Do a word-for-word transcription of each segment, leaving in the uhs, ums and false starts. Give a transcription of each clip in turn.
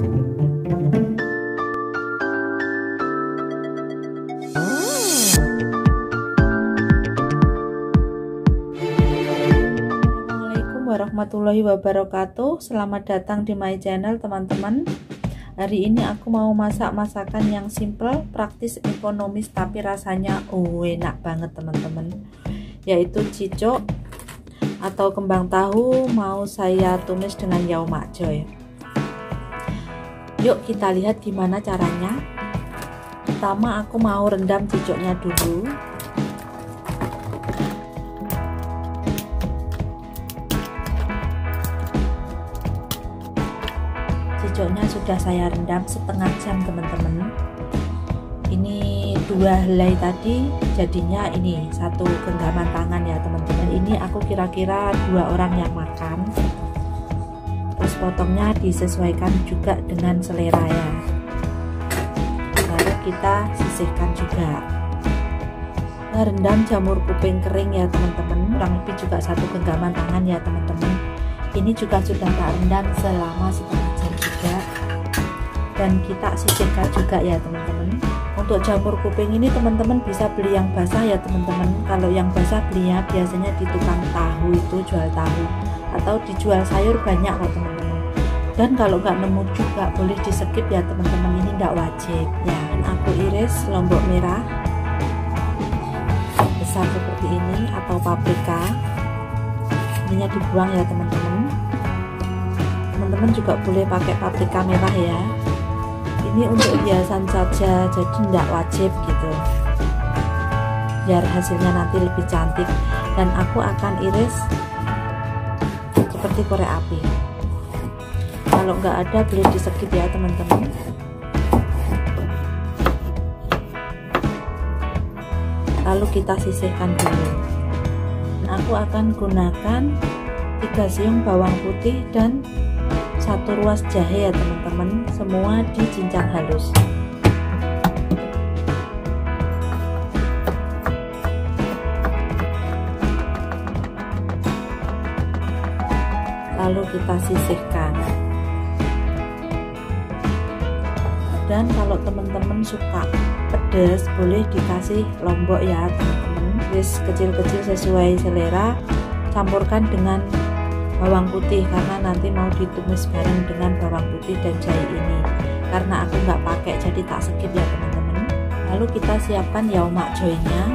Warahmatullahi wabarakatuh. Selamat datang di my channel teman-teman. Hari ini aku mau masak masakan yang simple, praktis, ekonomis, tapi rasanya oh enak banget teman-teman, yaitu cicok atau kembang tahu. Mau saya tumis dengan yao mak choy. Yuk kita lihat gimana caranya. Pertama aku mau rendam cicoknya dulu. Cicoknya sudah saya rendam setengah jam teman-teman. Ini dua helai tadi jadinya ini satu genggaman tangan ya teman-teman. Ini aku kira-kira dua orang yang makan. Terus potongnya disesuaikan juga dengan selera ya. Lalu kita sisihkan juga. Nah, rendam jamur kuping kering ya teman-teman, kurang lebih juga satu genggaman tangan ya teman-teman. Ini juga sudah tak rendam selama setengah jam juga, dan kita sisihkan juga ya teman-teman. Untuk jamur kuping ini teman-teman bisa beli yang basah ya teman-teman. Kalau yang basah belinya biasanya di tukang tahu, itu jual tahu atau dijual sayur banyak kok teman-teman. Dan kalau nggak nemu juga boleh di skip ya teman-teman, ini nggak wajib ya. Dan aku iris lombok merah besar seperti ini atau paprika. Ininya dibuang ya teman-teman. Teman-teman juga boleh pakai paprika merah ya. Ini untuk hiasan saja, jadi tidak wajib gitu, biar hasilnya nanti lebih cantik. Dan aku akan iris seperti korek api. Kalau nggak ada boleh di skip ya teman-teman. Lalu kita sisihkan dulu. Aku akan gunakan tiga siung bawang putih dan satu ruas jahe ya teman-teman, semua dicincang halus. Lalu kita sisihkan. Dan kalau teman-teman suka pedas boleh dikasih lombok ya teman-teman, wis kecil-kecil sesuai selera. Campurkan dengan bawang putih karena nanti mau ditumis bareng dengan bawang putih dan jahe ini. Karena aku nggak pakai jadi tak skip ya teman-teman. Lalu kita siapkan yao mak choy nya.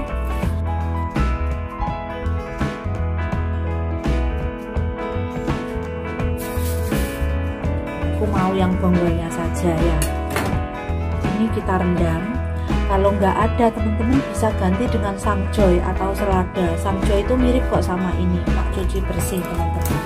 Aku mau yang bonggolnya saja ya. Ini kita rendam. Kalau nggak ada teman-teman bisa ganti dengan samjoy atau selada. Samjoy itu mirip kok sama ini, tak cuci bersih teman-teman.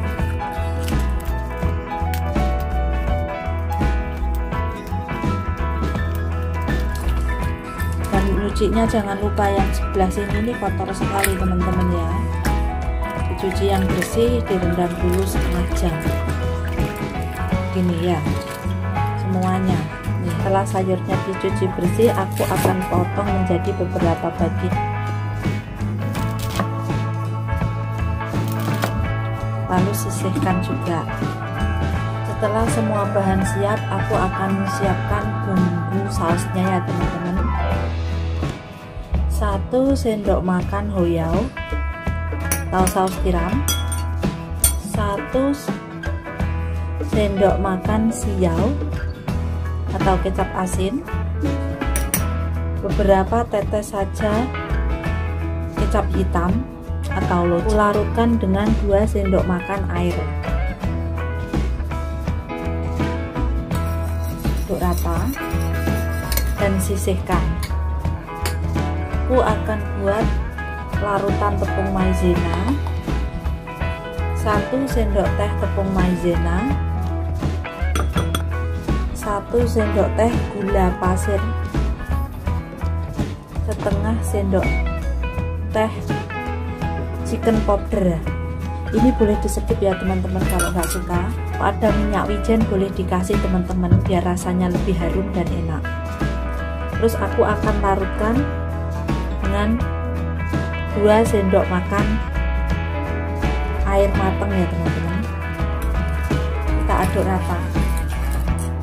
Dan nyucinya jangan lupa yang sebelah sini ini kotor sekali teman-teman ya. Dicuci yang bersih, direndam dulu setengah jam. Gini ya, semuanya. Setelah sayurnya dicuci bersih, aku akan potong menjadi beberapa bagian. Lalu sisihkan juga. Setelah semua bahan siap, aku akan siapkan bumbu sausnya ya teman-teman. Satu sendok makan hoiao atau saus tiram, satu sendok makan siau atau kecap asin, beberapa tetes saja kecap hitam atau loci. Larutkan dengan dua sendok makan air. Aduk rata dan sisihkan. Aku akan buat larutan tepung maizena, satu sendok teh tepung maizena, satu sendok teh gula pasir, setengah sendok teh chicken powder. Ini boleh di skip ya teman-teman kalau nggak suka. Ada minyak wijen boleh dikasih teman-teman biar rasanya lebih harum dan enak. Terus aku akan larutkan dengan dua sendok makan air mateng ya teman-teman. Kita aduk rata.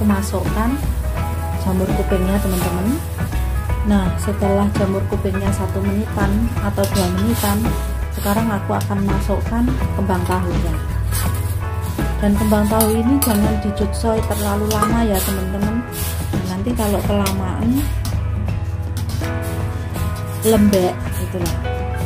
masukkan jamur kupingnya teman-teman. Nah, setelah jamur kupingnya satu menitan atau dua menitan, sekarang aku akan masukkan kembang tahunya. Dan kembang tahu ini jangan dicucoi terlalu lama ya teman-teman, nanti kalau kelamaan lembek itulah.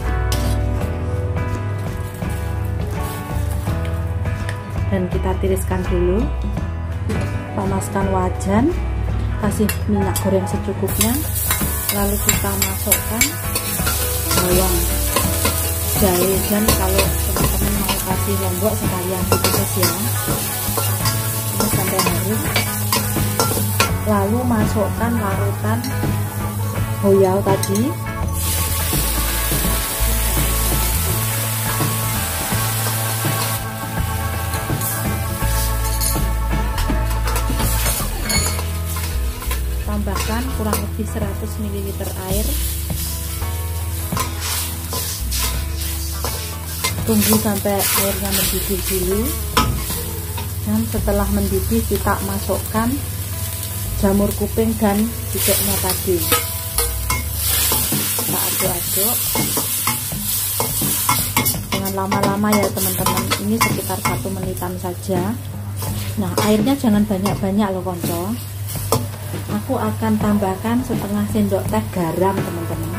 Dan kita tiriskan dulu, panaskan wajan, kasih minyak goreng secukupnya, lalu kita masukkan bawang, jahe, dan kalau teman-teman mau kasih lombok sekalian ditumis ya, ini sampai halus. Lalu masukkan larutan hoyao tadi, tambahkan kurang lebih seratus mililiter air, tunggu sampai airnya mendidih dulu, dan setelah mendidih kita masukkan jamur kuping dan bibitnya tadi, kita aduk-aduk jangan lama-lama ya teman-teman, ini sekitar satu menitan saja. Nah, airnya jangan banyak-banyak loh konco. Aku akan tambahkan setengah sendok teh garam teman-teman.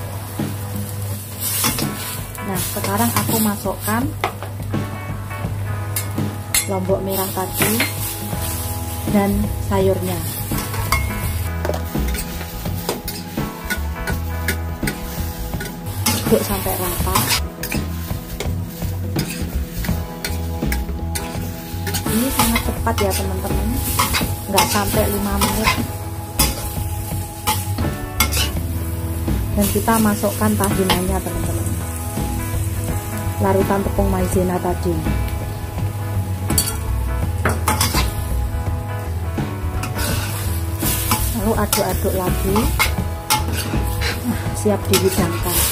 Nah, sekarang aku masukkan lombok merah tadi dan sayurnya. Aduk sampai rata. Ini sangat cepat ya teman-teman, nggak sampai lima menit. Dan kita masukkan tahunannya teman-teman, larutan tepung maizena tadi. Lalu aduk-aduk lagi. Nah, siap dihidangkan.